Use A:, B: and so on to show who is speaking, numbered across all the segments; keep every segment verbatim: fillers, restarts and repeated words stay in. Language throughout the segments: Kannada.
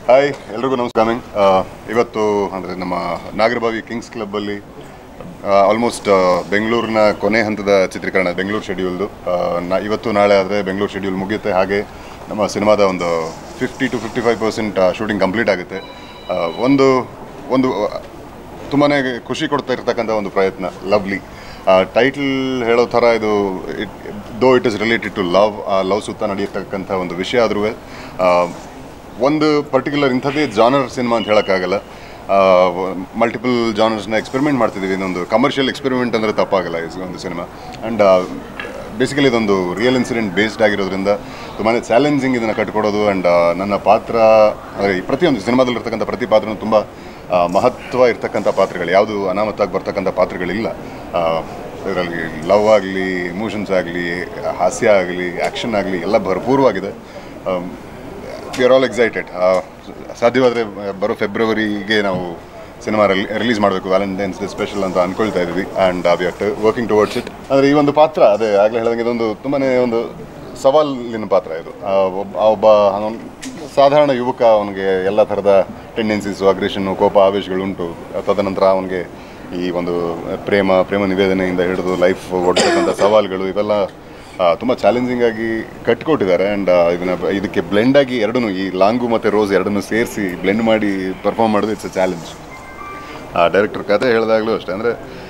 A: ಹಾಯ್ ಎಲ್ರಿಗೂ ನಮಸ್ಕಾರ. ಇವತ್ತು ಅಂದರೆ ನಮ್ಮ ನಾಗರಬಾವಿ ಕಿಂಗ್ಸ್ ಕ್ಲಬ್ಬಲ್ಲಿ ಆಲ್ಮೋಸ್ಟ್ ಬೆಂಗಳೂರಿನ ಕೊನೆ ಹಂತದ ಚಿತ್ರೀಕರಣ, ಬೆಂಗಳೂರು ಶೆಡ್ಯೂಲ್ದು. ನಾ ಇವತ್ತು ನಾಳೆ ಆದರೆ ಬೆಂಗಳೂರು ಶೆಡ್ಯೂಲ್ ಮುಗಿಯುತ್ತೆ. ಹಾಗೆ ನಮ್ಮ ಸಿನಿಮಾದ ಒಂದು fifty to fifty five percent shooting complete ಆಗುತ್ತೆ. ಒಂದು ಒಂದು ತುಂಬಾ ಖುಷಿ ಕೊಡ್ತಾ ಇರ್ತಕ್ಕಂಥ ಒಂದು ಪ್ರಯತ್ನ, ಲವ್ಲಿ. ಟೈಟಲ್ ಹೇಳೋ ಥರ ಇದು it though it is related to love, ಆ ಲವ್ ಸುತ್ತ ನಡೆಯತಕ್ಕಂಥ ಒಂದು ವಿಷಯ ಆದರೂ ಒಂದು ಪರ್ಟಿಕ್ಯುಲರ್ ಇಂಥದ್ದೇ ಜಾನರ್ ಸಿನಿಮಾ ಅಂತ ಹೇಳೋಕ್ಕಾಗಲ್ಲ. ಮಲ್ಟಿಪಲ್ ಜಾನರ್ಸ್ನ ಎಕ್ಸ್ಪೆರಿಮೆಂಟ್ ಮಾಡ್ತಿದ್ದೀವಿ. ಇದೊಂದು ಕಮರ್ಷಿಯಲ್ ಎಕ್ಸ್ಪೆರಿಮೆಂಟ್ ಅಂದರೆ ತಪ್ಪಾಗಲ್ಲ ಈ ಒಂದು ಸಿನಿಮಾ. ಆ್ಯಂಡ್ ಬೇಸಿಕಲಿ ಇದೊಂದು ರಿಯಲ್ ಇನ್ಸಿಡೆಂಟ್ ಬೇಸ್ಡ್ ಆಗಿರೋದ್ರಿಂದ ತುಂಬಾ ಚಾಲೆಂಜಿಂಗ್ ಇದನ್ನು ಕಟ್ಕೊಡೋದು. ಆ್ಯಂಡ್ ನನ್ನ ಪಾತ್ರ ಅಂದರೆ ಪ್ರತಿಯೊಂದು ಸಿನಿಮಾದಲ್ಲಿರ್ತಕ್ಕಂಥ ಪ್ರತಿ ಪಾತ್ರನೂ ತುಂಬ ಮಹತ್ವ ಇರ್ತಕ್ಕಂಥ ಪಾತ್ರಗಳು, ಯಾವುದು ಅನಾಮತ್ತಾಗಿ ಬರ್ತಕ್ಕಂಥ ಪಾತ್ರಗಳಿಲ್ಲ. ಇದರಲ್ಲಿ ಲವ್ ಆಗಲಿ, ಇಮೋಷನ್ಸ್ ಆಗಲಿ, ಹಾಸ್ಯ ಆಗಲಿ, ಆ್ಯಕ್ಷನ್ ಆಗಲಿ ಎಲ್ಲ ಭರಪೂರವಾಗಿದೆ. We are all excited. ಸಾಧ್ಯವಾದರೆ ಬರೋ ಫೆಬ್ರವರಿಗೆ ನಾವು ಸಿನಿಮಾ ರಿಲೀಸ್ ಮಾಡಬೇಕು, ವ್ಯಾಲೆಂಟೈನ್ಸ್ ಡೇ ಸ್ಪೆಷಲ್ ಅಂತ ಅಂದ್ಕೊಳ್ತಾ ಇದ್ವಿ. And we are working towards it. ಅಂದರೆ ಈ ಒಂದು ಪಾತ್ರ, ಅದೇ ಆಗಲೇ ಹೇಳಿದಂಗೆ ಇದೊಂದು ತುಂಬಾ ಒಂದು ಸವಾಲಿನ ಪಾತ್ರ ಇದು. ಒಬ್ಬ ಒಬ್ಬ ಸಾಧಾರಣ ಯುವಕ, ಅವನಿಗೆ ಎಲ್ಲ ಥರದ ಟೆಂಡೆನ್ಸೀಸು, ಅಗ್ರೆಷನ್ನು, ಕೋಪ, ಆವೇಶಗಳುಂಟು. ತದನಂತರ ಅವನಿಗೆ ಈ ಒಂದು ಪ್ರೇಮ ಪ್ರೇಮ ನಿವೇದನೆಯಿಂದ ಹಿಡಿದು ಲೈಫ್ ಒಡ್ತಕ್ಕಂಥ ಸವಾಲುಗಳು ಇವೆಲ್ಲ ತುಂಬ ಚಾಲೆಂಜಿಂಗಾಗಿ ಕಟ್ಕೊಟ್ಟಿದ್ದಾರೆ. ಆ್ಯಂಡ್ ಇದನ್ನು ಇದಕ್ಕೆ ಬ್ಲೆಂಡಾಗಿ ಎರಡನ್ನೂ, ಈ ಲಾಂಗು ಮತ್ತು ರೋಸ್ ಎರಡನ್ನೂ ಸೇರಿಸಿ ಬ್ಲೆಂಡ್ ಮಾಡಿ ಪರ್ಫಾರ್ಮ್ ಮಾಡೋದು ಇಟ್ಸ್ ಅ ಚಾಲೆಂಜ್. ಡೈರೆಕ್ಟರ್ ಕತೆ ಹೇಳಿದಾಗಲೂ ಅಷ್ಟೇ, ಅಂದರೆ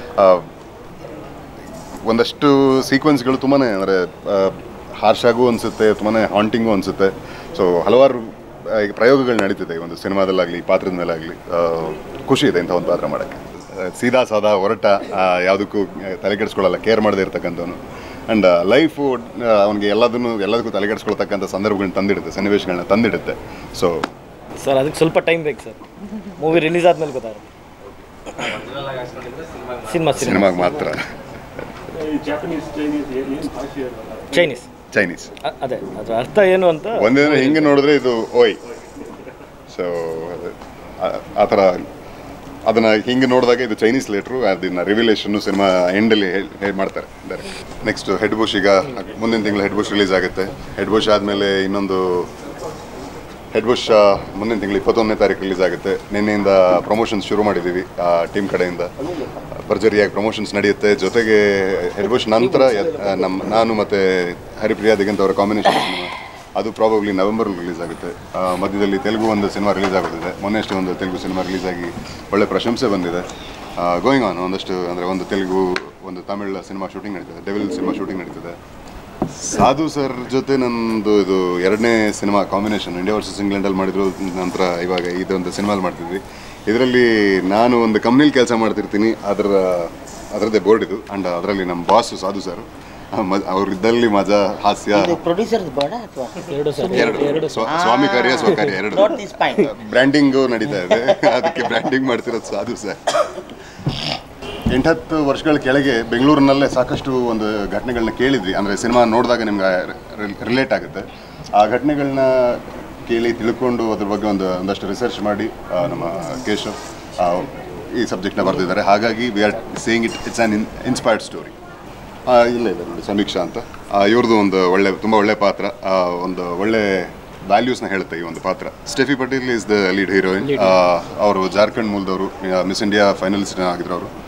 A: ಒಂದಷ್ಟು ಸೀಕ್ವೆನ್ಸ್ಗಳು ತುಂಬಾ ಅಂದರೆ ಹಾರ್ಷಾಗೂ ಅನಿಸುತ್ತೆ, ತುಂಬಾ ಹಾಂಟಿಂಗು ಅನಿಸುತ್ತೆ. ಸೊ ಹಲವಾರು ಈಗ ಪ್ರಯೋಗಗಳು ನಡೀತಿದೆ ಈ ಒಂದು ಸಿನಿಮಾದಲ್ಲಾಗಲಿ, ಈ ಪಾತ್ರದ ಮೇಲೆ ಆಗಲಿ. ಖುಷಿ ಇದೆ ಇಂಥ ಒಂದು ಪಾತ್ರ ಮಾಡೋಕ್ಕೆ. ಸೀದಾ ಸಾದಾ ಹೊರಟ, ಯಾವುದಕ್ಕೂ ತಲೆಕೆಡಿಸ್ಕೊಳ್ಳಲ್ಲ, ಕೇರ್ ಮಾಡದೇ ಇರ್ತಕ್ಕಂಥವನು. ಆ್ಯಂಡ್ ಲೈಫು ಅವನಿಗೆ ಎಲ್ಲದನ್ನು ಎಲ್ಲದಕ್ಕೂ ತಲೆಕೆಡಿಸ್ಕೊಳ್ತಕ್ಕಂಥ ಸಂದರ್ಭಗಳನ್ನ ತಂದಿಡುತ್ತೆ, ಸನ್ನಿವೇಶಗಳನ್ನ ತಂದಿಡುತ್ತೆ. ಸೊ
B: ಸರ್ ಅದಕ್ಕೆ ಸ್ವಲ್ಪ ಟೈಮ್ ಬೇಕು ಸರ್. ಮೂವಿ ರಿಲೀಸ್ ಆದಮೇಲೆ ಗೊತ್ತಾಗುತ್ತೆ. ಸಿನಿಮಾ
A: ಸಿನಿಮಾಗೆ ಮಾತ್ರ
B: ಚೈನೀಸ್
A: ಚೈನೀಸ್
B: ಅದೇ ಅದರ ಅರ್ಥ ಏನು ಅಂತ
A: ಒಂದೇನು ಹಿಂಗೆ ನೋಡಿದ್ರೆ ಇದು ಓಯ್. ಸೊ ಆ ಥರ ಅದನ್ನು ಹಿಂಗೆ ನೋಡಿದಾಗ ಇದು ಚೈನೀಸ್ ಲೆಟ್ರು, ಅದನ್ನ ರಿವಿಲೇಷನ್ನು ಸಿನಿಮಾ ಎಂಡಲ್ಲಿ ಹೇಳಿ ಮಾಡ್ತಾರೆ ಡೈರೆಕ್ಟ್. ನೆಕ್ಸ್ಟ್ ಹೆಡ್ ಬುಷ್, ಈಗ ಮುಂದಿನ ತಿಂಗಳು ಹೆಡ್ ಬುಷ್ ರಿಲೀಸ್ ಆಗುತ್ತೆ. ಹೆಡ್ ಬುಷ್ ಆದಮೇಲೆ ಇನ್ನೊಂದು ಹೆಡ್ ಬುಷ್ ಮುಂದಿನ ತಿಂಗಳು ಇಪ್ಪತ್ತೊಂದನೇ ತಾರೀಕು ರಿಲೀಸ್ ಆಗುತ್ತೆ. ನಿನ್ನೆಯಿಂದ ಪ್ರಮೋಷನ್ಸ್ ಶುರು ಮಾಡಿದ್ದೀವಿ ಟೀಮ್ ಕಡೆಯಿಂದ. ಭರ್ಜರಿಯಾಗಿ ಪ್ರಮೋಷನ್ಸ್ ನಡೆಯುತ್ತೆ. ಜೊತೆಗೆ ಹೆಡ್ ಬುಷ್ ನಂತರ ನಮ್ಮ ನಾನು ಮತ್ತು ಹರಿಪ್ರಿಯಾ ದಿಗಂತ್ ಅವರ ಕಾಂಬಿನೇಷನ್ ಸಿನಿಮಾ, ಅದು ಪ್ರಾಬಬ್ಲಿ ನವೆಂಬರಲ್ಲಿ ರಿಲೀಸ್ ಆಗುತ್ತೆ. ಮಧ್ಯದಲ್ಲಿ ತೆಲುಗು ಒಂದು ಸಿನಿಮಾ ರಿಲೀಸ್ ಆಗುತ್ತಿದೆ. ಮೊನ್ನೆಷ್ಟು ಒಂದು ತೆಲುಗು ಸಿನಿಮಾ ರಿಲೀಸ್ ಆಗಿ ಒಳ್ಳೆ ಪ್ರಶಂಸೆ ಬಂದಿದೆ. ಗೋಯಿಂಗ್ ಆನ್ ಒಂದಷ್ಟು, ಅಂದರೆ ಒಂದು ತೆಲುಗು, ಒಂದು ತಮಿಳು ಸಿನಿಮಾ ಶೂಟಿಂಗ್ ನಡೀತಿದೆ, ಡೆವಿಲ್ ಸಿನಿಮಾ ಶೂಟಿಂಗ್ ನಡೀತಿದೆ. ಸಾಧು ಸರ್ ಜೊತೆ ನನ್ನದು ಇದು ಎರಡನೇ ಸಿನಿಮಾ ಕಾಂಬಿನೇಷನ್. ಇಂಡಿಯಾ ವರ್ಸಸ್ ಇಂಗ್ಲೆಂಡಲ್ಲಿ ಮಾಡಿದ್ರು, ನಂತರ ಇವಾಗ ಇದೊಂದು ಸಿನಿಮಾಲ್ಲಿ ಮಾಡ್ತಿದ್ವಿ. ಇದರಲ್ಲಿ ನಾನು ಒಂದು ಕಂಪ್ನಿಲಿ ಕೆಲಸ ಮಾಡ್ತಿರ್ತೀನಿ, ಅದರ ಅದರದ್ದೇ ಬೋರ್ಡ್ ಇದು. ಆ್ಯಂಡ್ ಅದರಲ್ಲಿ ನಮ್ಮ ಬಾಸು ಸಾಧು ಸರ್, ಅವ್ರಿದ್ದಲ್ಲಿ ಮಜಾ, ಹಾಸ್ಯ. ಎರಡು ಸ್ವಾಮಿ ಕಾರ್ಯ ಸ್ವಕಾರ್ಯ ಎರಡು ಬ್ರ್ಯಾಂಡಿಂಗು ನಡೀತಾ ಇದೆ. ಅದಕ್ಕೆ ಬ್ರ್ಯಾಂಡಿಂಗ್ ಮಾಡ್ತಿರೋದು ಸಾಧು ಸರ್. ಎಂಟತ್ತು ವರ್ಷಗಳ ಕೆಳಗೆ ಬೆಂಗಳೂರಿನಲ್ಲೇ ಸಾಕಷ್ಟು ಒಂದು ಘಟನೆಗಳನ್ನ ಕೇಳಿದ್ವಿ. ಅಂದರೆ ಸಿನಿಮಾ ನೋಡಿದಾಗ ನಿಮ್ಗೆ ರಿಲೇಟ್ ಆಗುತ್ತೆ. ಆ ಘಟನೆಗಳನ್ನ ಕೇಳಿ ತಿಳ್ಕೊಂಡು ಅದ್ರ ಬಗ್ಗೆ ಒಂದು ಒಂದಷ್ಟು ರಿಸರ್ಚ್ ಮಾಡಿ ನಮ್ಮ ಕೇಶವ್ ಈ ಸಬ್ಜೆಕ್ಟ್ನ ಬರೆದಿದ್ದಾರೆ. ಹಾಗಾಗಿ we are saying it it's an in inspired story. ಇಲ್ಲ ಇಲ್ಲ ನೋಡಿ, ಸಮೀಕ್ಷಾ ಅಂತ ಇವ್ರದ್ದು ಒಂದು ಒಳ್ಳೆ, ತುಂಬ ಒಳ್ಳೆ ಪಾತ್ರ, ಒಂದು ಒಳ್ಳೆ ವ್ಯಾಲ್ಯೂಸ್ನ ಹೇಳುತ್ತೆ ಈ ಒಂದು ಪಾತ್ರ. Steffi Patel is the lead heroine. ಅವರು ಜಾರ್ಖಂಡ್ ಮೂಲದವರು, ಮಿಸ್ ಇಂಡಿಯಾ ಫೈನಲಿಸ್ಟ್ ಆಗಿದ್ರು ಅವರು.